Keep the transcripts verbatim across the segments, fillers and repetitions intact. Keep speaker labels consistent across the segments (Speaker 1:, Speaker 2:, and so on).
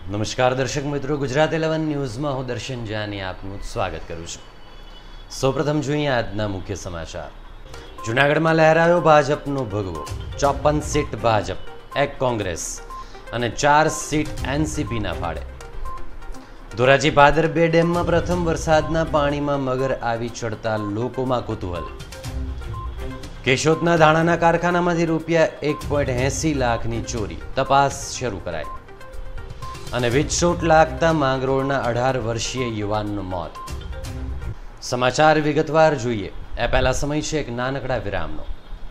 Speaker 1: નમસ્કાર દર્શક મિત્રો, ગુજરાત ઇલેવન ન્યૂઝમાં હું દર્શન જાની આપનું સ્વાગત કરું છું। સૌપ્રથમ જોઈએ આજના મુખ્ય સમાચાર। જૂનાગઢમાં લહેરાયો ભાજપનો ભગવો। ચોપન સીટ ભાજપ, એક કોંગ્રેસ અને ચાર સીટ એનસીપીના ફાળે। ધોરાજી ભાદર બે ડેમમાં પ્રથમ વરસાદના પાણીમાં મગર આવી ચડતા લોકોમાં કુતૂહલ। કેશોદના ધાણાના કારખાનામાંથી રૂપિયા એક પોઈન્ટ એંસી લાખની ચોરી, તપાસ શરૂ કરાઈ। અને વીજશોટ લાગતા માંગરોળના અઢાર વર્ષીય યુવાનનું મોત। સમાચાર વિગતવાર જોઈએ એ પહેલા સમય છે એક નાનકડા વિરામનો।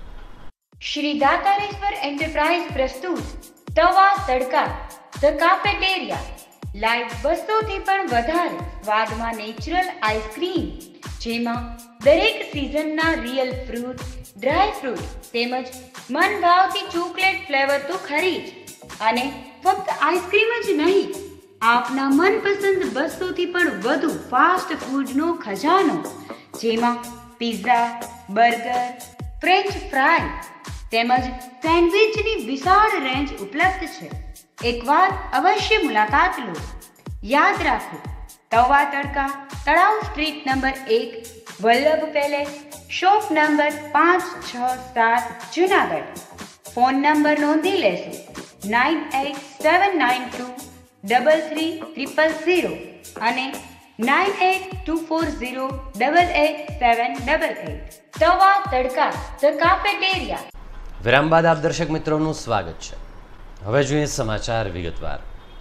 Speaker 2: શ્રી દાતારેશ્વર એન્ટરપ્રાઇઝ પ્રસ્તુત તવા તડકા ધ કાફેટેરિયા લાઈવ બસોથી પણ વધારે સ્વાદમાં નેચરલ આઈસ્ક્રીમ, જેમાં દરેક સિઝનના રિયલ ફ્રૂટ, ડ્રાય ફ્રૂટ તેમજ મન ભાવતી ચોકલેટ ફ્લેવર તો ખરી જ, અને ફક્ત આઈસ્ક્રીમ જ નહીં, આપના મનપસંદ બસોથી પણ વધુ ફાસ્ટ ફૂડનો ખજાનો, જેમાં પિઝા, બર્ગર, ફ્રેન્ચ ફ્રાય તેમજ સેન્ડવિચની વિશાળ રેન્જ ઉપલબ્ધ છે। એકવાર અવશ્ય મુલાકાત લો। યાદ રાખો, તવા તડકા, તળાવ સ્ટ્રીટ નંબર એક, વલ્લભ પેલેસ, શોપ નંબર પાંચ છ સાત, જુનાગઢ। ફોન નંબર નોંધી લેશો nine eight seven nine two double three triple zero અને nine eight two four zero double eight seven double eight. Tawa Tadka the cafeteria.
Speaker 1: વિરામ બાદ આપ દર્શક મિત્રોનું સ્વાગત છે। હવે જોઈએ સમાચાર વિગતવાર।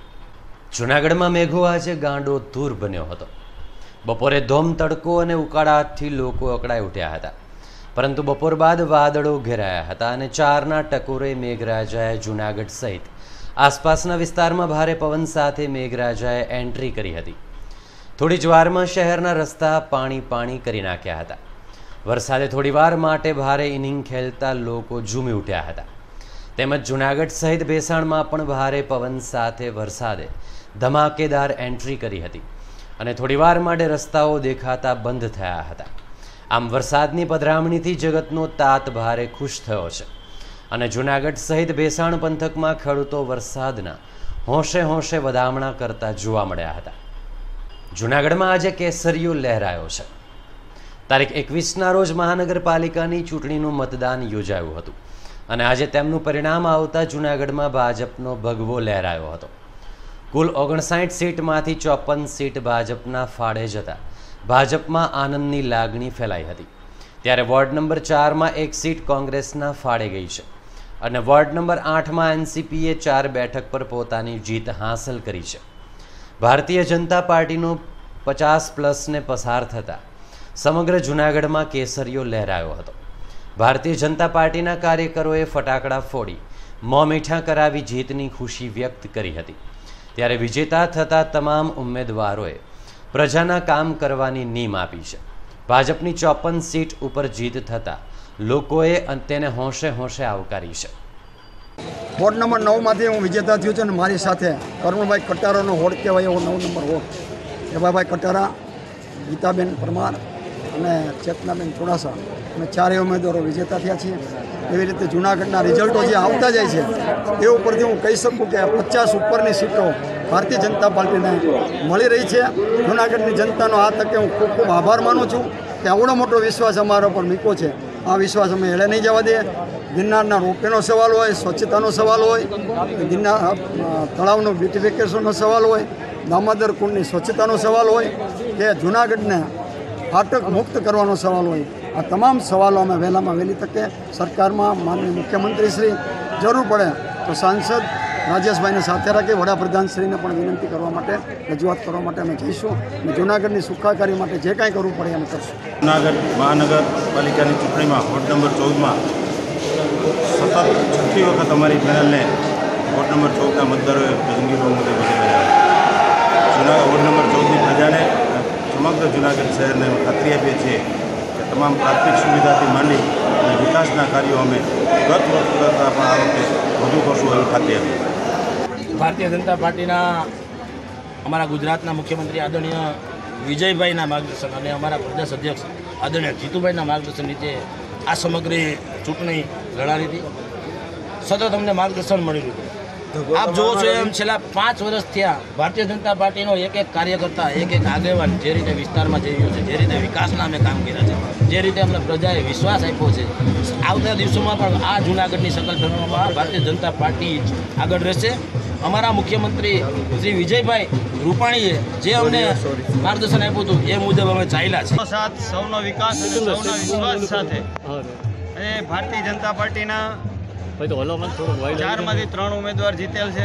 Speaker 1: જૂનાગઢમાં મેઘો આજે ગાંડો ધૂર બન્યો હતો। બપોરે ધોમ તડકો અને ઉકાળાથી લોકો અકળાઈ ઉઠ્યા હતા, પરંતુ બપોર બાદ વાદળો ઘેરાયા હતા અને ચારના ટકોરે મેઘરાજાએ જૂનાગઢ સહિત આસપાસના વિસ્તારમાં ભારે પવન સાથે મેઘરાજાએ એન્ટ્રી કરી હતી। થોડી જ વારમાં શહેરના રસ્તા પાણી પાણી કરી નાખ્યા હતા। વરસાદે થોડીવાર માટે ભારે ઇનિંગ ખેલતા લોકો ઝૂમી ઉઠ્યા હતા, તેમજ જૂનાગઢ સહિત ભેસાણમાં પણ ભારે પવન સાથે વરસાદે ધમાકેદાર એન્ટ્રી કરી હતી અને થોડીવાર માટે રસ્તાઓ દેખાતા બંધ થયા હતા। આમ વરસાદની પધરામણીથી જગતનો તાત ભારે ખુશ થયો છે અને જૂનાગઢ સહિત ભેસાણ પંથકમાં ખેડૂતો વરસાદના હોંશે હોંશે વધામણા કરતા જોવા મળ્યા હતા। જૂનાગઢમાં આજે કેસરિયો લહેરાયો છે। તારીખ એકવીસના રોજ મહાનગરપાલિકાની ચૂંટણીનું મતદાન યોજાયું હતું અને આજે તેમનું પરિણામ આવતા જૂનાગઢમાં ભાજપનો ભગવો લહેરાયો હતો। કુલ ઓગણસાઠ સીટમાંથી ચોપન સીટ ભાજપના ફાળે જતા ભાજપમાં આનંદની લાગણી ફેલાઈ હતી, ત્યારે વોર્ડ નંબર ચારમાં એક સીટ કોંગ્રેસના ફાળે ગઈ છે અને વોર્ડ નંબર આઠમાં એનસીપીએ ચાર બેઠક પર પોતાની જીત હાંસલ કરી છે। ભારતીય જનતા પાર્ટીનો પચાસ પ્લસને પસાર થતાં સમગ્ર જૂનાગઢમાં કેસરિયો લહેરાયો હતો। ભારતીય જનતા પાર્ટીના કાર્યકરોએ ફટાકડા ફોડી મોં મીઠા કરાવી જીતની ખુશી વ્યક્ત કરી હતી, ત્યારે વિજેતા થતા તમામ ઉમેદવારોએ પ્રજાના કામ કરવાની નીમ આપી છે। ભાજપની ચોપન સીટ ઉપર જીત થતાં લોકોએ તેને હોંશે હોંશે આવકારી છે।
Speaker 3: વોર્ડ નંબર નવમાંથી હું વિજેતા થયો છું અને મારી સાથે કરુણભાઈ કટારાનો હોડ કહેવાય એવો નવ નંબર હોડ, એભાભાઈ કટારા, ગીતાબેન પરમાર અને ચેતનાબેન ચોડાસા, અમે ચારેય ઉમેદવારો વિજેતા થયા છીએ। એવી રીતે જૂનાગઢના રિઝલ્ટો જે આવતા જાય છે એ ઉપરથી હું કહી શકું કે પચાસ ઉપરની સીટો ભારતીય જનતા પાર્ટીને મળી રહી છે। જૂનાગઢની જનતાનો આ તકે હું ખૂબ ખૂબ આભાર માનું છું કે આવડો મોટો વિશ્વાસ અમારા પર મૂક્યો છે। આ વિશ્વાસ અમે એળે નહીં જવા દઈએ। ગિરનારના રોપવેનો સવાલ હોય, સ્વચ્છતાનો સવાલ હોય, ગિરનાર તળાવનો બ્યુટિફિકેશનનો સવાલ હોય, દામોદર કુંડની સ્વચ્છતાનો સવાલ હોય કે જૂનાગઢને ફાટક મુક્ત કરવાનો સવાલ હોય, આ તમામ સવાલો અમે વહેલામાં વહેલી તકે સરકારમાં માનનીય મુખ્યમંત્રીશ્રી જરૂર પડે તો સાંસદ રાજેશભાઈને સાથે રાખી વડાપ્રધાનશ્રીને પણ વિનંતી કરવા માટે, રજૂઆત કરવા માટે અમે જઈશું અને જૂનાગઢની સુખાકારી માટે જે કાંઈ કરવું પડે અમે કરશું।
Speaker 4: જૂનાગઢ મહાનગરપાલિકાની ચૂંટણીમાં વોર્ડ નંબર ચૌદમાં સતત છઠ્ઠી વખત અમારી પેનલને વોર્ડ નંબર ચૌદના મતદારોએ પસંદગી બહુમતી વિજય કર્યા। જૂનાગઢ વોર્ડ નંબર ચૌદની પ્રજાને સમગ્ર જૂનાગઢ શહેરને ખાતરી આપીએ છીએ કે તમામ પ્રાથમિક સુવિધાથી માંડી અને વિકાસના કાર્યો અમે ગત વર્ષ કરતાં પણ આ વખતે વધુ કરશું એવી ખાતરી આપી।
Speaker 5: ભારતીય જનતા પાર્ટીના અમારા ગુજરાતના મુખ્યમંત્રી આદરણીય વિજયભાઈના માર્ગદર્શન અને અમારા પ્રદેશ અધ્યક્ષ આદરણીય જીતુભાઈના માર્ગદર્શન નીચે આ સમગ્ર ચૂંટણી લડાડી હતી। સતત અમને માર્ગદર્શન મળી રહ્યું હતું। આપ જુઓ છો એમ છેલ્લા પાંચ વર્ષ થયા ભારતીય જનતા પાર્ટીનો એક એક કાર્યકર્તા એક એક આગેવાન જે રીતે વિસ્તારમાં જઈ રહ્યો છે, જે રીતે વિકાસના અમે કામ કર્યા છે, જે રીતે અમને પ્રજાએ વિશ્વાસ આપ્યો છે, આવતા દિવસોમાં પણ આ જૂનાગઢની સકલ ધર્મમાં ભારતીય જનતા પાર્ટી જ આગળ રહેશે. અમારા મુખ્યમંત્રી શ્રી વિજયભાઈ રૂપાણીએ જે અમને માર્ગદર્શન આપ્યું હતું એ મુજબ અમે ચાલ્યા છે.
Speaker 6: સાથ સૌનો વિકાસ અને સૌના વિશ્વાસ સાથે અને ભારતીય જનતા પાર્ટીના ચારમાંથી ત્રણ ઉમેદવાર જીતેલ છે.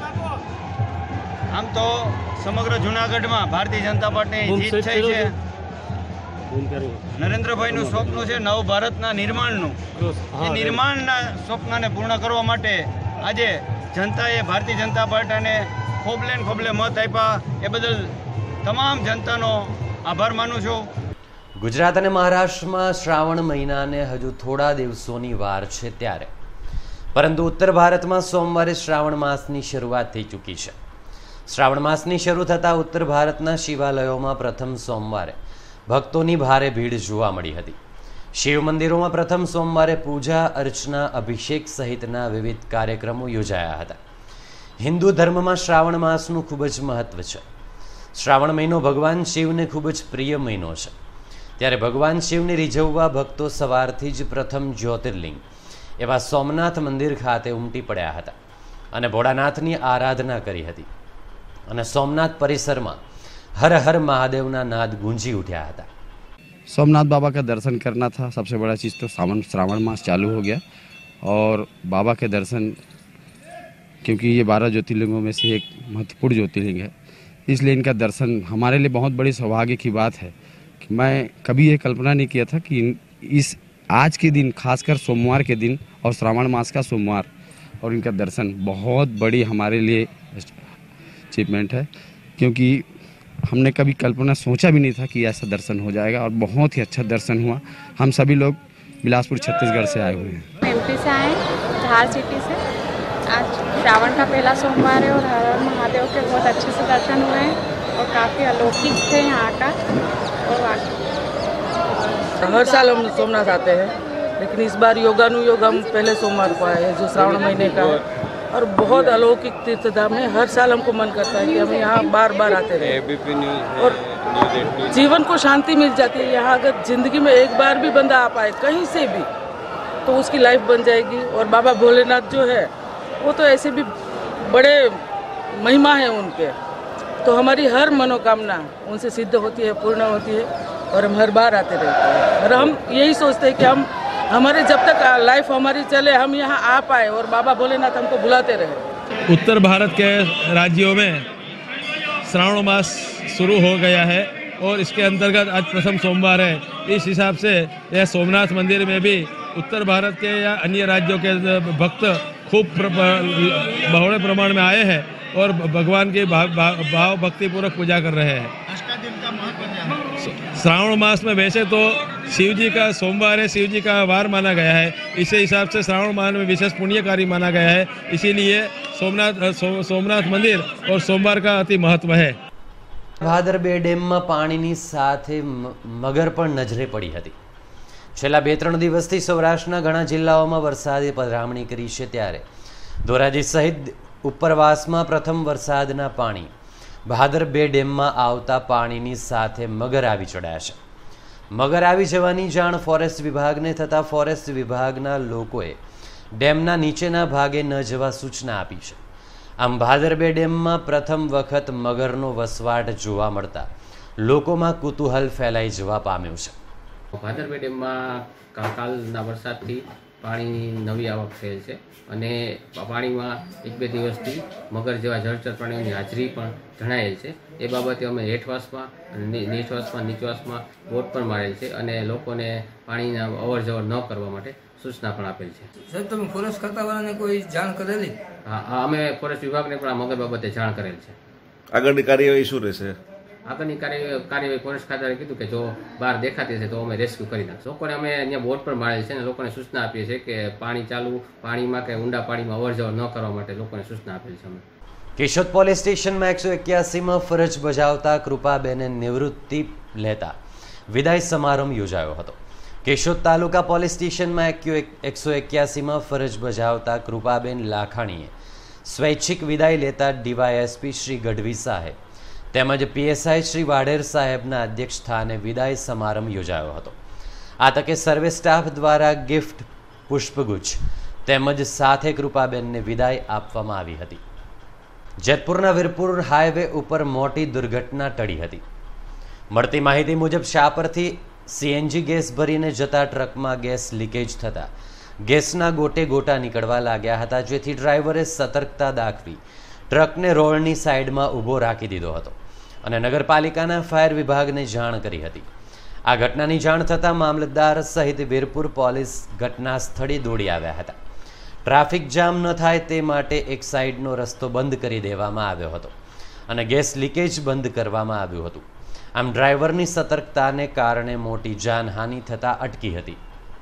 Speaker 6: આમ તો સમગ્ર જૂનાગઢમાં ભારતીય જનતા પાર્ટીની જીત થઈ છે. નરેન્દ્રભાઈનું સ્વપ્ન છે નવ ભારતના નિર્માણનું. એ નિર્માણના સ્વપ્નને પૂર્ણ કરવા માટે આજે જનતાએ ભારતીય જનતા પાર્ટીને ખોબલે ને ખોબલે મત આપ્યા. એ બદલ તમામ જનતાનો આભાર માનું છું.
Speaker 1: ગુજરાત અને મહારાષ્ટ્રમાં શ્રાવણ મહિનાને હજુ થોડા દિવસોની વાર છે ત્યારે, પરંતુ ઉત્તર ભારતમાં સોમવારે શ્રાવણ માસની શરૂઆત થઈ ચૂકી છે. શ્રાવણ માસની શરૂ થતાં ઉત્તર ભારતના શિવાલયોમાં પ્રથમ સોમવારે ભક્તોની ભારે ભીડ જોવા મળી હતી. શિવ મંદિરોમાં પ્રથમ સોમવારે પૂજા અર્ચના, અભિષેક સહિતના વિવિધ કાર્યક્રમો યોજાયા હતા. હિન્દુ ધર્મમાં શ્રાવણ માસનું ખૂબ જ મહત્વ છે. શ્રાવણ મહિનો ભગવાન શિવને ખૂબ જ પ્રિય મહિનો છે. ત્યારે ભગવાન શિવને રીઝવવા ભક્તો સવારથી જ પ્રથમ જ્યોતિર્લિંગ એવા સોમનાથ મંદિર ખાતે ઉમટી પડ્યા હતા અને ભોળાનાથની આરાધના કરી હતી. અને સોમનાથ પરિસરમાં હર હર મહાદેવના નાદ ગુંજી ઉઠ્યા હતા.
Speaker 7: सोमनाथ बाबा का दर्शन करना था. सबसे बड़ा चीज़ तो सावन श्रावण मास चालू हो गया और बाबा के दर्शन, क्योंकि ये बारह ज्योतिर्लिंगों में से एक महत्वपूर्ण ज्योतिर्लिंग है, इसलिए इनका दर्शन हमारे लिए बहुत बड़ी सौभाग्य की बात है कि मैं कभी ये कल्पना नहीं किया था कि इस आज के दिन, खासकर सोमवार के दिन और श्रावण मास का सोमवार, और इनका दर्शन बहुत बड़ी हमारे लिए अचीवमेंट है, क्योंकि हमने कभी कल्पना सोचा भी नहीं था कि ऐसा दर्शन हो जाएगा और बहुत ही अच्छा दर्शन हुआ. हम सभी लोग बिलासपुर छत्तीसगढ़ से आए हुए हैं.
Speaker 8: एमपी से आए, धार सिटी से. आज श्रावण का पहला सोमवार है और हर हर महादेव के बहुत अच्छे से दर्शन हुए हैं और काफ़ी अलौकिक थे यहाँ का. और
Speaker 9: हर साल हम सोमनाथ आते हैं, लेकिन इस बार योगानुयोग हम पहले सोमवार को आए हैं जो श्रावण महीने का है, और बहुत अलौकिक तीर्थ धाम है. हर साल हमको मन करता है कि हम यहाँ बार बार आते रहे और जीवन को शांति मिल जाती है. यहाँ अगर जिंदगी में एक बार भी बंदा आ पाए कहीं से भी तो उसकी लाइफ बन जाएगी. और बाबा भोलेनाथ जो है वो तो ऐसे भी बड़े महिमा है उनके, तो हमारी हर मनोकामना उनसे सिद्ध होती है, पूर्ण होती है और हम हर बार आते रहते हैं. और हम यही सोचते हैं कि हम हमारे जब तक लाइफ हमारी चले हम यहाँ आ पाए और बाबा भोलेनाथ हमको बुलाते रहे.
Speaker 10: उत्तर भारत के राज्यों में श्रावण मास शुरू हो गया है और इसके अंतर्गत आज प्रथम सोमवार है. इस हिसाब से यह सोमनाथ मंदिर में भी उत्तर भारत के या अन्य राज्यों के भक्त खूब बहुड़े प्रमाण में आए हैं और भगवान की भाव भाव भक्तिपूर्वक पूजा कर रहे हैं. श्रावण मास में वैसे तो शिव जी का सोमवार है, शिव जी का वार माना गया है. इसी हिसाब से श्रावण मास में विशेष पुण्यकारी माना गया है, इसीलिए सोमनाथ सो, सोमनाथ मंदिर और सोमवार का अति महत्व है.
Speaker 1: ભાદર બે ડેમમાં પાણીની સાથે મગર પણ નજરે પડી હતી. છેલ્લા બે ત્રણ દિવસથી સૌરાષ્ટ્રના ઘણા જિલ્લાઓમાં વરસાદે પધરામણી કરી છે ત્યારે ધોરાજી સહિત ઉપરવાસમાં પ્રથમ વરસાદના પાણી ભાદર બે ડેમમાં આવતા પાણીની સાથે મગર આવી ચડ્યા છે. મગર આવી જવાની જાણ ફોરેસ્ટ વિભાગને થતાં ફોરેસ્ટ વિભાગના લોકોએ ડેમના નીચેના ભાગે ન જવા સૂચના આપી છે. આમ ભાદર બે ડેમમાં પ્રથમ વખત મગરનો વસવાટ જોવા મળતા લોકોમાં કુતૂહલ ફેલાઈ જવા પામ્યું છે.
Speaker 11: ભાદર બે ડેમમાં કાલના વરસાદથી પાણીની નવી આવક થયેલ છે અને પાણીમાં એક બે દિવસથી મગર જેવા જળચર પ્રાણીઓની હાજરી પણ જણાયેલ છે. એ બાબતે અમે હેઠવાસમાં અને નીચવાસમાં નીચવાસમાં બોટ પણ મારેલ છે અને લોકોને પાણીના અવર જવર ન કરવા માટે સૂચના પણ આપેલ છે.
Speaker 12: સાહેબ, તમે ફોરેસ્ટ ખાતાવાળાને કોઈ જાણ કરેલી?
Speaker 11: હા, અમે ફોરેસ્ટ વિભાગને પણ આ મગર બાબતે જાણ કરેલ છે.
Speaker 13: આગળની કાર્યવાહી શું રહેશે?
Speaker 11: આગળની કાર્ય કાર્યવાહી ફોરેસ્ટ ખાતાએ કીધું કે જો બહાર દેખાતી હશે તો અમે રેસ્ક્યુ કરી નાખશું. લોકોને અમે અહીંયા બોટ પણ મારેલ છે અને લોકોને સૂચના આપીએ છીએ કે પાણી ચાલુ પાણીમાં કે ઊંડા પાણીમાં અવર જવર ન કરવા માટે લોકોને સૂચના આપેલ છે. અમે
Speaker 1: કેશોદ પોલીસ સ્ટેશનમાં એકસો એક્યાસીમાં ફરજ બજાવતા કૃપાબેને નિવૃત્તિ લેતા વિદાય સમારંભ યોજાયો હતો. કેશોદ તાલુકા પોલીસ સ્ટેશનમાં એકસો એક્યાસીમાં ફરજ બજાવતા કૃપાબેન લાખાણીએ સ્વૈચ્છિક વિદાય લેતા ડીવાયએસપી શ્રી ગઢવી સાહેબ તેમજ પીએસઆઈ શ્રી વાઢેર સાહેબના અધ્યક્ષ સ્થાને વિદાય સમારંભ યોજાયો હતો. આ તકે સર્વે સ્ટાફ દ્વારા ગિફ્ટ, પુષ્પગુચ્છ તેમજ સાથે કૃપાબેનને વિદાય આપવામાં આવી હતી. જેતપુરના વીરપુર હાઈવે ઉપર મોટી દુર્ઘટના ટળી હતી. મળતી માહિતી મુજબ શાપરથી સીએનજી ગેસ ભરીને જતા ટ્રકમાં ગેસ લીકેજ થતા ગેસના ગોટે ગોટા નીકળવા લાગ્યા હતા, જેથી ડ્રાઈવરે સતર્કતા દાખવી ટ્રકને રોડની સાઈડમાં ઊભો રાખી દીધો હતો અને નગરપાલિકાના ફાયર વિભાગને જાણ કરી હતી. આ ઘટનાની જાણ થતાં મામલતદાર સહિત વીરપુર પોલીસ ઘટના સ્થળે દોડી આવ્યા હતા. ટ્રાફિક જામ ન થાય તે માટે એક સાઈડનો રસ્તો બંધ કરી દેવામાં આવ્યો હતો અને ગેસ લીકેજ બંધ કરવામાં આવ્યું હતું. આમ ડ્રાઈવરની સતર્કતાને કારણે મોટી જાનહાનિ થતાં અટકી હતી.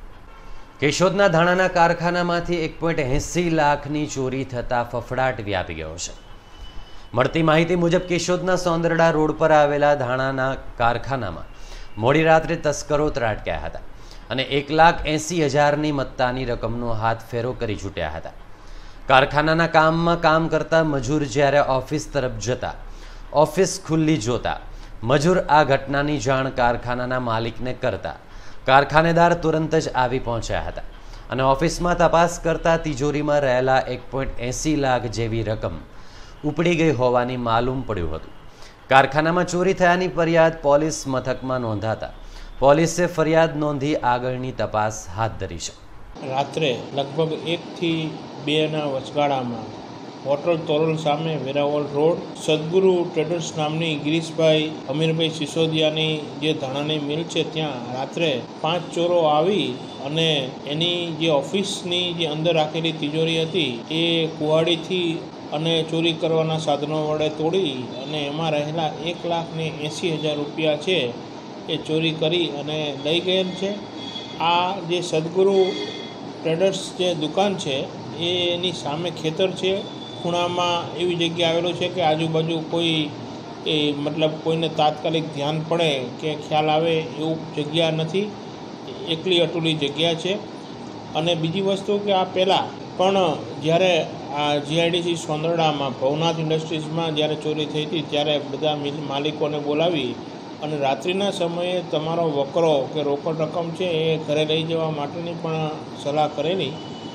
Speaker 1: કેશોદના ધાણાના કારખાનામાંથી એક પોઈન્ટ એંસી લાખની ચોરી થતાં ફફડાટ વ્યાપી ગયો છે. મળતી માહિતી મુજબ કેશોદના સોંદરડા રોડ પર આવેલા ધાણાના કારખાનામાં મોડી રાત્રે તસ્કરો ત્રાટક્યા હતા અને એક લાખ એંસી હજારની મત્તાની રકમનો હાથ ફેરો કરી છૂટ્યા હતા. કારખાનાના કામમાં કામ કરતા મજૂર જ્યારે ઓફિસ તરફ જતા ઓફિસ ખુલ્લી જોતા મજૂર આ ઘટનાની જાણ કારખાનાના માલિકને કરતા કારખાનેદાર તુરંત જ આવી પહોંચ્યા હતા અને ઓફિસમાં તપાસ કરતા તિજોરીમાં રહેલા એક પોઈન્ટ એંસી લાખ જેવી રકમ ઉપડી ગઈ હોવાની માલુમ પડ્યું હતું. કારખાનામાં ચોરી થયાની ફરિયાદ પોલીસ મથકમાં નોંધાતા પોલીસે ફરિયાદ નોંધી આગળની તપાસ હાથ ધરી છે.
Speaker 14: રાત્રે લગભગ એકથી બેના વચગાળામાં હોટલ તોરલ સામે વેરાવળ રોડ સદગુરુ ટ્રેડર્સ નામની ગિરીશભાઈ અમીરભાઈ સિસોદિયાની જે ધાણાની મિલ છે ત્યાં રાત્રે પાંચ ચોરો આવી અને એની જે ઓફિસની જે અંદર રાખેલી તિજોરી હતી એ કુહાડીથી અને ચોરી કરવાના સાધનો વડે તોડી અને એમાં રહેલા એક લાખ ને એંસી હજાર રૂપિયા છે એ ચોરી કરી અને લઈ ગયેલ છે. આ જે સદગુરુ ટ્રેડર્સ જે દુકાન છે એની સામે ખેતર છે. ખૂણામાં એવી જગ્યા આવેલું છે કે આજુબાજુ કોઈ એ મતલબ કોઈને તાત્કાલિક ધ્યાન પડે કે ખ્યાલ આવે એવું જગ્યા નથી. એકલી અટુલી જગ્યા છે. અને બીજી વસ્તુ કે આ પહેલાં પણ જ્યારે આ જીઆઈડીસી સોંદરડામાં ભવનાથ ઇન્ડસ્ટ્રીઝમાં જ્યારે ચોરી થઈ હતી ત્યારે બધા માલિકોને બોલાવી અને રાત્રિના સમયે તમારો વકરો કે રોકડ રકમ છે એ ઘરે લઈ જવા માટેની પણ સલાહ કરેલી,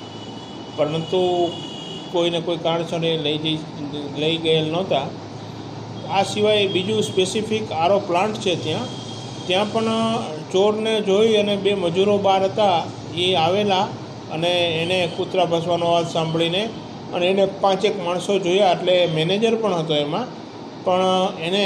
Speaker 14: પરંતુ કોઈને કોઈ કારણસર એ લઈ જઈ લઈ ગયેલ નહોતા. આ સિવાય બીજું સ્પેસિફિક આરો પ્લાન્ટ છે ત્યાં ત્યાં પણ ચોરને જોઈ અને બે મજૂરો બહાર હતા એ આવેલા અને એને કૂતરા ભસવાનો અવાજ સાંભળીને અને એને પાંચેક માણસો જોયા એટલે મેનેજર પણ હતો એમાં, પણ એને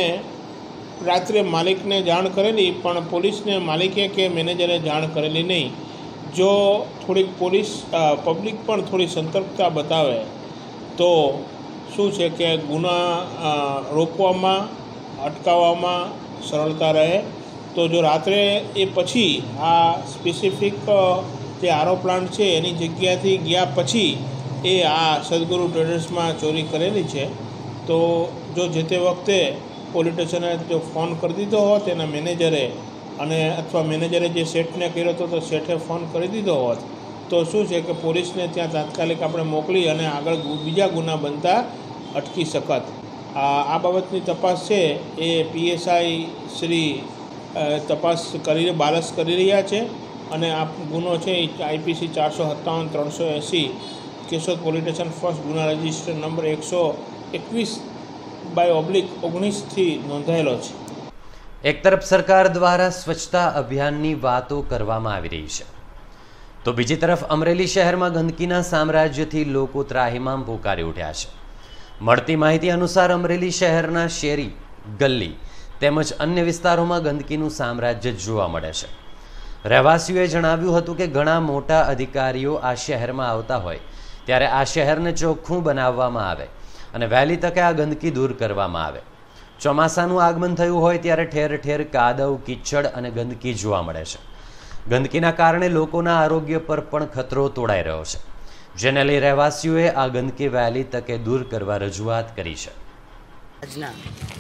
Speaker 14: રાત્રે માલિકને જાણ કરેલી પણ પોલીસને માલિકે કે મેનેજરે જાણ કરેલી નહીં. જો થોડીક પોલીસ પબ્લિક પણ થોડી સતર્કતા બતાવે તો શું છે કે ગુના રોકવામાં અટકાવવામાં સરળતા રહે. તો જો રાત્રે એ પછી આ સ્પેસિફિક જે આરો પ્લાન્ટ છે એની જગ્યાથી ગયા પછી એ આ સદગુરુ ટ્રેડર્સમાં ચોરી કરેલી છે, તો જો જે તે વખતે પોલીસ સ્ટેશને જો ફોન કરી દીધો હોત એના મેનેજરે અને અથવા મેનેજરે જે શેઠને કર્યો હતો તો શેઠે ફોન કરી દીધો હોત તો શું છે કે પોલીસને ત્યાં તાત્કાલિક આપણે મોકલી અને આગળ બીજા ગુના બનતા અટકી શકત. આ આ બાબતની તપાસ છે એ પીએસઆઈ શ્રી તપાસ કરી બારસ કરી રહ્યા છે અને આ ગુનો છે એ આઈપીસી ચારસો સત્તાવન ત્રણસો એંસી કેશોદ પોલીસ સ્ટેશન ફર્સ્ટ ગુના રજિસ્ટર નંબર એકસો એકવીસ બાય ઓબ્લિક ઓગણીસથી નોંધાયેલો છે.
Speaker 1: એક તરફ સરકાર દ્વારા સ્વચ્છતા અભિયાનની વાતો કરવામાં આવી રહી છે, તો બીજી તરફ અમરેલી શહેરમાં ગંદકીના સામ્રાજ્યથી લોકો ત્રાહિમામ પોકારી ઉઠ્યા છે. મળતી માહિતી અનુસાર અમરેલી શહેરના શેરી, ગલ્લી તેમજ અન્ય વિસ્તારોમાં ગંદકીનું સામ્રાજ્ય જોવા મળે છે. રહેવાસીઓએ જણાવ્યું હતું કે ઘણા મોટા અધિકારીઓ આ શહેરમાં આવતા હોય ત્યારે આ શહેરને ચોખ્ખું બનાવવામાં આવે અને વહેલી તકે આ ગંદકી દૂર કરવામાં આવે. ચોમાસાનું આગમન થયું હોય ત્યારે ઠેર ઠેર કાદવ, કિચડ અને ગંદકી જોવા મળે છે. ગંદકીના કારણે લોકોના આરોગ્ય પર પણ ખતરો તોડાઈ રહ્યો છે, જેને લઈ રહેવાસીઓએ આ ગંદકી વહેલી તકે દૂર કરવા રજૂઆત કરી છે.
Speaker 15: આજના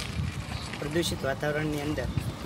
Speaker 15: પ્રદૂષિત વાતાવરણની અંદર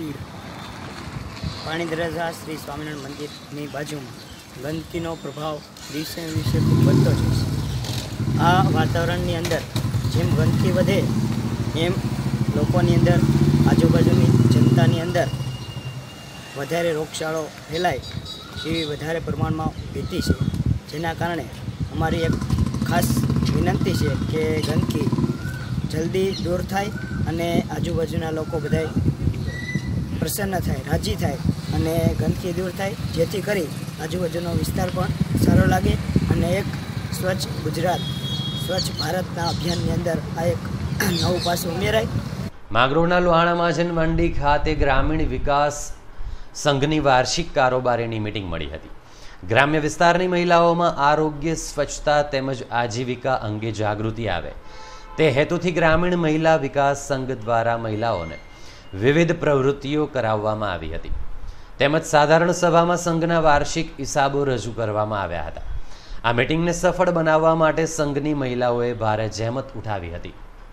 Speaker 15: પાણી દરવાજા શ્રી સ્વામિનારાયણ મંદિરની બાજુમાં ગંદકીનો પ્રભાવ દિવસે દિવસે ખૂબ વધતો જાય છે. આ વાતાવરણની અંદર જેમ ગંદકી વધે એમ લોકોની અંદર આજુબાજુની જનતાની અંદર વધારે રોગચાળો ફેલાય એવી વધારે પ્રમાણમાં ભીતિ છે, જેના કારણે અમારી એક ખાસ વિનંતી છે કે ગંદકી જલ્દી દૂર થાય અને આજુબાજુના લોકો બધાય પ્રસન્ન થાય, રાજી થાય અને ગંદકી દૂર થાય, જેથી કરી આજુબાજુનો વિસ્તાર પણ સારો લાગે અને એક સ્વચ્છ ગુજરાત સ્વચ્છ ભારતના અભિયાનની અંદર આ એક નવું પાસું ઉમેરાય.
Speaker 1: માંગરોળના લોહાણા મહાજન મંડી ખાતે ગ્રામીણ વિકાસ સંઘની વાર્ષિક કારોબારીની મિટિંગ મળી હતી. ગ્રામ્ય વિસ્તારની મહિલાઓમાં આરોગ્ય, સ્વચ્છતા તેમજ આજીવિકા અંગે જાગૃતિ આવે તે હેતુથી ગ્રામીણ મહિલા વિકાસ સંઘ દ્વારા મહિલાઓને વિવિધ પ્રવૃત્તિઓ કરાવવામાં આવી હતી. તેમજ સાધારણ સભામાં સંઘના વાર્ષિક હિસાબો રજૂ કરવામાં આવ્યા હતા. આ મિટિંગને સફળ બનાવવા માટે સંઘની મહિલાઓએ ભારે જહેમત ઉઠાવી હતી.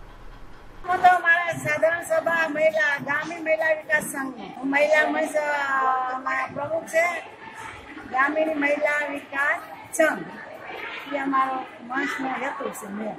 Speaker 16: સાધારણ સભા મહિલા ગ્રામીણ મહિલા વિકાસ સંઘ મહિલા પ્રમુખ છે. ગ્રામીણ મહિલા વિકાસ સંઘ એ અમારો મંચનો હેતુ છે. મેં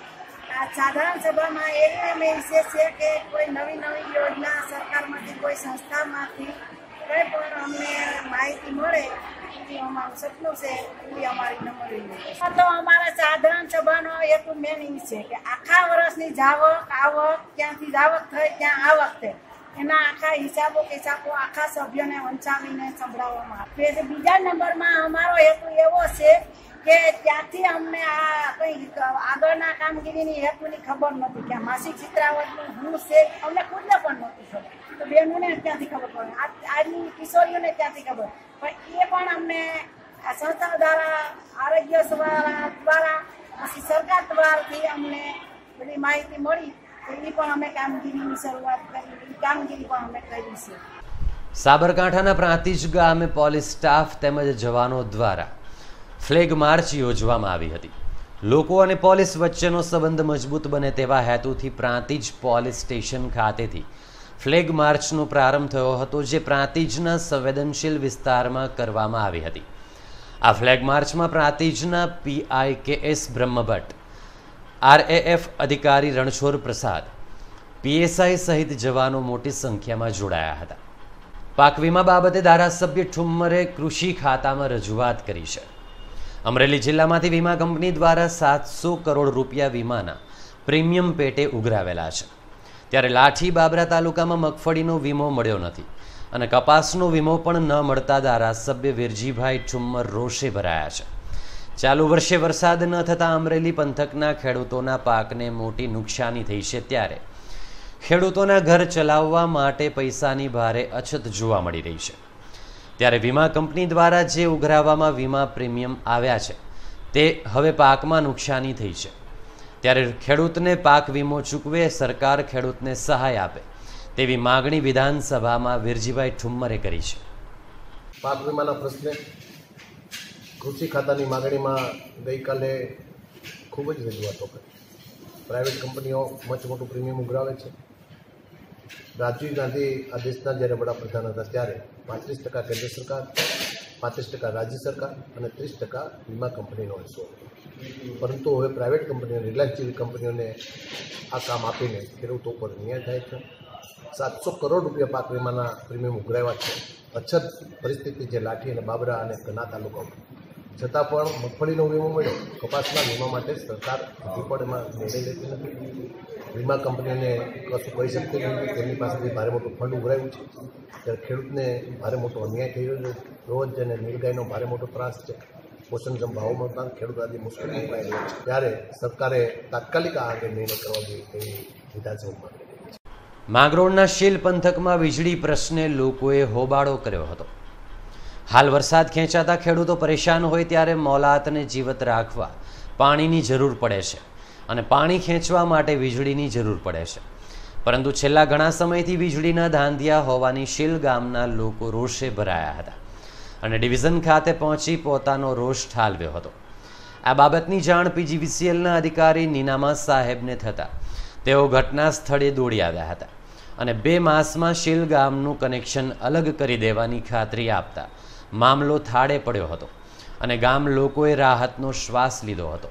Speaker 16: આ સાધારણ સભામાં એવી વિશેષ છે કે કોઈ નવી નવી યોજના સરકારમાંથી, કોઈ સંસ્થામાંથી કંઈ પણ અમને માહિતી મળે એ અમારું સપનું છે. એ અમારી નંબર તો અમારા સાધારણ સભાનો હેતુ મેન એ છે કે આખા વર્ષની જાવક આવક, ક્યાંથી જાવક થઈ ત્યાં આવક થઈ, એના આખા હિસાબો કિસાબો આખા સભ્યોને વંચાવીને સંભળાવવામાં આવે છે. બીજા નંબરમાં અમારો હેતુ એવો છે કે ત્યાંથી અમને આ કંઈ આગળના કામગીરીની હેતુની ખબર નથી કે આ માસિક ચિત્રાવટનું હું છે અમને ખુદને પણ નહોતી ખબર, તો બહેનોને ત્યાંથી ખબર પડે, આજની કિશોરીઓને ત્યાંથી ખબર, પણ એ પણ અમને આ સંસ્થા દ્વારા, આરોગ્ય દ્વારા દ્વારા પછી સરકાર દ્વારાથી અમને બધી માહિતી મળી, તો એ પણ અમે કામગીરીની શરૂઆત કરી, એ કામગીરી પણ અમે કરી છે.
Speaker 1: સાબરકાંઠાના પ્રાંતિજ ગામે પોલીસ સ્ટાફ તેમજ જવાનો દ્વારા ફ્લેગ માર્ચ યોજવામાં આવી હતી. લોકો અને પોલીસ વચ્ચેનો સંબંધ મજબૂત બને તેવા હેતુથી પ્રાંતિજ પોલીસ સ્ટેશન ખાતેથી ફ્લેગ માર્ચનો પ્રારંભ થયો હતો, જે પ્રાંતિજના સંવેદનશીલ વિસ્તારમાં કરવામાં આવી હતી. આ ફ્લેગ માર્ચમાં પ્રાંતિજના PI K S Brahmbhatt, RAF અધિકારી રણછોડ પ્રસાદ, પીએસઆઈ સહિત જવાનો મોટી સંખ્યામાં જોડાયા હતા. પાક વીમા બાબતે ધારાસભ્ય ઠુમ્મરે કૃષિ ખાતામાં રજૂઆત કરી છે. અમરેલી જિલ્લામાંથી વીમા કંપની દ્વારા સાતસો કરોડ રૂપિયા વીમાના પ્રીમિયમ પેટે ઉઘરાવેલા છે, ત્યારે લાઠી બાબરા તાલુકામાં મગફળીનો વીમો મળ્યો નથી અને કપાસનો વીમો પણ ન મળતા ધારાસભ્ય વીરજીભાઈ ઠુમ્મર રોષે ભરાયા છે. ચાલુ વર્ષે વરસાદ ન થતાં અમરેલી પંથકના ખેડૂતોના પાકને મોટી નુકસાની થઈ છે, ત્યારે ખેડૂતોના ઘર ચલાવવા માટે પૈસાની ભારે અછત જોવા મળી રહી છે. ત્યારે વીમા કંપની દ્વારા જે ઉઘરાવવામાં વીમા પ્રીમિયમ આવ્યા છે તે હવે પાકમાં નુકસાની થઈ છે, ત્યારે ખેડૂતને પાક વીમો ચૂકવે, સરકાર ખેડૂતને સહાય આપે તેવી માગણી વિધાનસભામાં વીરજીભાઈ ઠુમ્મરે કરી છે.
Speaker 17: પાક વીમાના પ્રશ્ને કૃષિ ખાતાની માગણીમાં ગઈકાલે ખૂબ જ રજૂઆતો કરી. પ્રાઇવેટ કંપનીઓ મચ મોટું પ્રીમિયમ ઉઘરાવે છે. રાજીવ ગાંધી આ દેશના જ્યારે વડાપ્રધાન હતા ત્યારે પાંત્રીસ ટકા કેન્દ્ર સરકાર, પાંત્રીસ ટકા રાજ્ય સરકાર અને ત્રીસ ટકા વીમા કંપનીનો હિસ્સો હતો. પરંતુ હવે પ્રાઇવેટ કંપનીઓ, રિલાયન્સ જેવી કંપનીઓને આ કામ આપીને ખેડૂતો પર અન્યાય થાય છે. સાતસો કરોડ રૂપિયા પાક વીમાના પ્રીમિયમ ઉઘરાવ્યા છે. અછત પરિસ્થિતિ જે લાઠી અને બાબરા અને ગના તાલુકામાં, છતાં પણ મગફળીનો વીમો મળ્યો, કપાસના વીમા માટે સરકાર હજુ પણ એમાં નિર્ણય લેતી નથી. વીમા કંપનીઓને કશું કહી શકતી નથી, તેમની પાસેથી ભારે મોટું ફંડ ઉઘરાવ્યું છે, ત્યારે ખેડૂતને ભારે મોટો અન્યાય થઈ રહ્યો છે. રોજ અને નીલગાયનો ભારે મોટો ત્રાસ છે. પોષણક્ષમ ભાવ મળતા ખેડૂત આજે મુશ્કેલી મુકાઈ રહ્યો છે, ત્યારે સરકારે તાત્કાલિક આ અંગે નિર્ણય કરવા જોઈએ તેવી વિધાનસભામાં.
Speaker 1: માંગરોળના શીલ પંથકમાં વીજળી પ્રશ્ને લોકોએ હોબાળો કર્યો હતો. હાલ વરસાદ ખેંચાતા ખેડૂતો પરેશાન હોય ત્યારે મોલાતને જીવત રાખવા પાણીની જરૂર પડે છે અને પાણી ખેંચવા માટે વીજળીની જરૂર પડે છે, પરંતુ છેલ્લા ઘણા સમયથી વીજળીના ધાંધિયા હોવાની શીલ ગામના લોકો રોષે ભરાયા હતા અને ડિવિઝન ખાતે પહોંચી પોતાનો રોષ ઠાલવ્યો હતો. આ બાબતની જાણ પીજીવીસીએલના અધિકારી નીનામા સાહેબને થતાં તેઓ ઘટના સ્થળે દોડી આવ્યા હતા અને બે માસમાં શીલ ગામનું કનેક્શન અલગ કરી દેવાની ખાતરી આપતા મામલો થાળે પડ્યો હતો અને ગામ લોકોએ રાહતનો શ્વાસ લીધો હતો.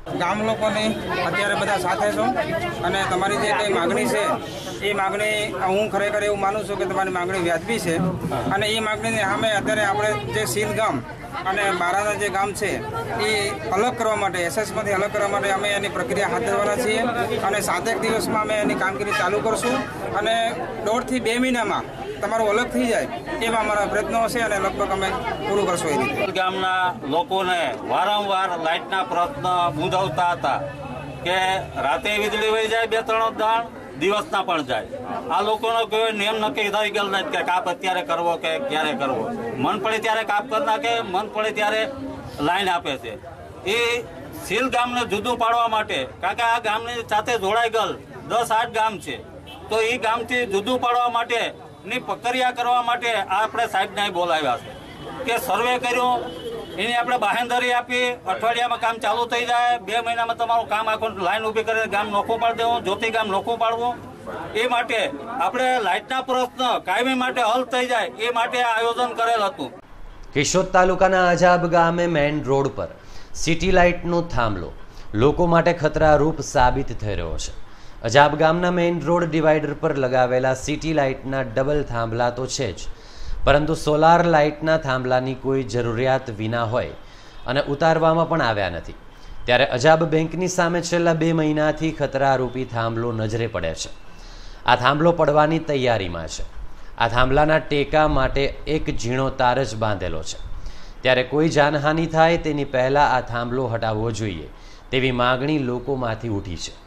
Speaker 18: ગામ લોકોની અત્યારે બધા સાથે છો અને તમારી જે કંઈ માગણી છે એ માગણી હું ખરેખર એવું માનું છું કે તમારી માગણી વ્યાજબી છે અને એ માગણીની સામે અત્યારે આપણે જે સીલ ગામ અને બારાના જે ગામ છે એ અલગ કરવા માટે એસએસમાંથી અલગ કરવા માટે અમે એની પ્રક્રિયા હાથ ધરવાના છીએ અને સાતેક દિવસમાં અમે એની કામગીરી ચાલુ કરશું અને દોઢથી બે મહિનામાં તમારું અલગ થઈ જાય એવા અમારા પ્રયત્નો હશે અને લગભગ અમે પૂરું કરશું એ રીતે.
Speaker 19: ગામના લોકોને વારંવાર લાઇટના પ્રશ્ન મૂંઝવતા હતા કે રાતે વીજળી વહી જાય બે ત્રણ દાણ દિવસના પણ જાય. આ લોકોનો કોઈ નિયમ નક્કી થઈ ગયેલ નથી કે કાપ અત્યારે કરવો કે ક્યારે કરવો. મન પડે ત્યારે કાપ કરી નાખે, મન પડે ત્યારે લાઈન આપે છે. એ સીલ ગામને જુદું પાડવા માટે, કારણ કે આ ગામની સાથે જોડાઈ ગયેલ દસ આઠ ગામ છે, તો એ ગામથી જુદું પાડવા માટે ની પ્રક્રિયા કરવા માટે આપણે સાહેબને બોલાવ્યા છે કે સર્વે કર્યું, એની આપણે બાહેંધરી આપી, અઠવાડિયામાં કામ ચાલુ થઈ જાય, બે મહિનામાં તમારું કામ આખું લાઈન ઊભી કરીને ગામ નોખું પાડી દેવું, જ્યોતિ ગામ નોખું પાડવું. એ માટે આપણે લાઇટના પ્રશ્ન કાયમી માટે હલ થઈ જાય એ માટે આયોજન કરેલ હતું.
Speaker 1: કેશોદ તાલુકાના અજાબ ગામે મેઇન રોડ પર સિટી લાઇટનો થાંભલો લોકો માટે ખતરારૂપ સાબિત થઈ રહ્યો છે. અજાબ ગામના મેઇન રોડ ડિવાઈડર પર લગાવેલા સિટી લાઇટના ડબલ થાંભલા તો છે જ, પરંતુ સોલાર લાઇટના થાંભલાની કોઈ જરૂરિયાત વિના હોય અને ઉતારવામાં પણ આવ્યા નથી. ત્યારે અજાબ બેંકની સામે છેલ્લા બે મહિનાથી ખતરારૂપી થાંભલો નજરે પડે છે. આ થાંભલો પડવાની તૈયારીમાં છે. આ થાંભલાના ટેકા માટે એક ઝીણો તાર જ બાંધેલો છે. ત્યારે કોઈ જાનહાનિ થાય તેની પહેલાં આ થાંભલો હટાવવો જોઈએ તેવી માગણી લોકોમાંથી ઉઠી છે.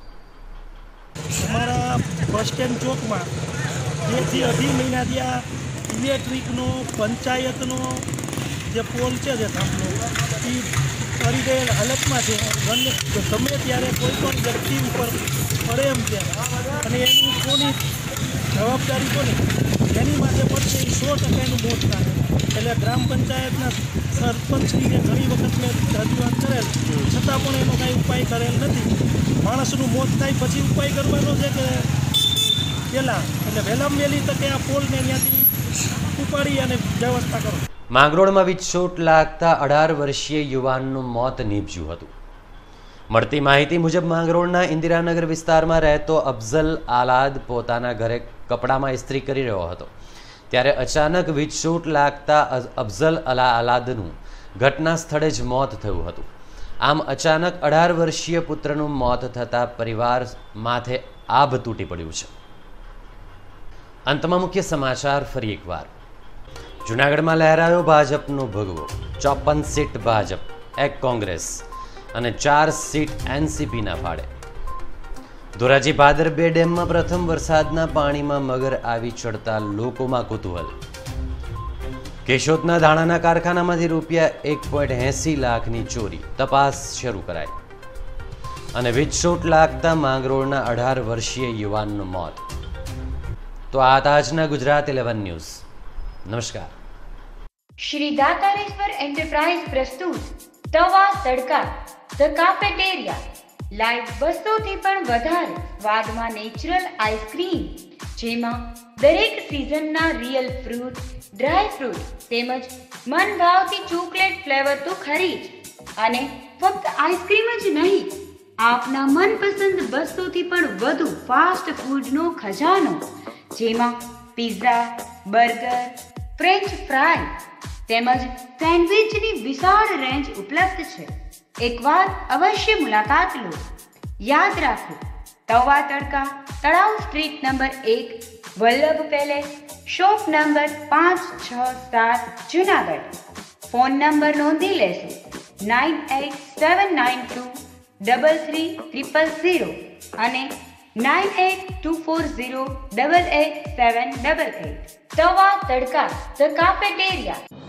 Speaker 20: અમારા બસ સ્ટેન્ડ ચોકમાં બેથી અઢી મહિનાથી આ ઇલેક્ટ્રિકનો પંચાયતનો જે પોલ છે જે થાંભલો એ કરી ગયેલ હાલતમાં છે. ગમે ત્યારે કોઈ પણ વ્યક્તિ ઉપર પડે એમ છે અને એની કોની જવાબદારી કોની એની માટે પણ એ સો ટકાનું મોત થાય. એટલે ગ્રામ પંચાયતના સરપંચશ્રીને ઘણી વખત મેં રજૂઆત કરેલ, છતાં પણ એનો કાંઈ ઉપાય કરેલ નથી. માણસનું મોત થાય પછી ઉપાય કરવાનો છે કે પહેલાં, એટલે વહેલામાં વહેલી તકે આ પોલને ત્યાંથી ઉપાડી અને વ્યવસ્થા કરો.
Speaker 1: માંગરોળમાં વીજશોટ લાગતા અઢાર વર્ષીય યુવાનનું મોત નીપજ્યું હતું. મળતી માહિતી મુજબ માંગરોળના ઇન્દિરાનગર વિસ્તારમાં રહેતો અફઝલ આલાદ પોતાના ઘરે કપડામાં ઇસ્ત્રી કરી રહ્યો હતો. ત્યારે અચાનક વીજશોટ લાગતા અફઝલ અલા આલાદનું ઘટના સ્થળે જ મોત થયું હતું. આમ અચાનક અઢાર વર્ષીય પુત્રનું મોત થતાં પરિવાર માથે આભ તૂટી પડ્યું છે. અંતમાં મુખ્ય સમાચાર ફરી એકવાર. જૂનાગઢમાં લહેરાયો ભાજપનો ભગવો. ચોપન સીટ ભાજપ, એક કોંગ્રેસ અને ચાર સીટ એનસીપીના ફાળે. ધોરાજી ભાદર બે ડેમમાં પ્રથમ વરસાદના પાણીમાં મગર આવી ચડતા લોકોમાં કુતૂહલ. કેશોદના ધાણાના કારખાનામાંથી રૂપિયા એક પોઈન્ટ એંસી લાખની ચોરી, તપાસ શરૂ કરાઈ. અને વીજશોટ લાગતા માંગરોળના અઢાર વર્ષીય યુવાનનું મોત. તો આ હતા આજના ગુજરાત ઇલેવન ન્યૂઝ. નમસ્કાર.
Speaker 2: શ્રી દાતારેશ્વર એન્ટરપ્રાઇઝ પ્રસ્તુત તવા તડકા ધ કાફેટેરિયા લાઈવ બસોથી પણ વધારે સ્વાદમાં નેચરલ આઈસ્ક્રીમ, જેમાં દરેક સિઝનના રિયલ ફ્રૂટ, ડ્રાય ફ્રૂટ તેમજ મન ભાવતી ચોકલેટ ફ્લેવર તો ખરી જ, અને ફક્ત આઈસ્ક્રીમ જ નહીં, આપના મનપસંદ બસોથી પણ વધુ ફાસ્ટ ફૂડનો ખજાનો, જેમાં પિઝા, બર્ગર, ફ્રેન્ચ ફ્રાય તેમજ સેન્ડવિચની વિશાળ રેન્જ ઉપલબ્ધ છે. એકવાર અવશ્ય મુલાકાત લો. યાદ રાખો, તવા તડકા, તળાવ સ્ટ્રીટ નંબર એક, વલ્લભ પેલેસ, શોપ નંબર પાંચ છ સાત, જુનાગઢ. ફોન નંબર નોંધી લેશો nine eight seven nine two double three triple zero અને nine eight two four zero double eight seven double eight. Tawa Tadka the cafeteria.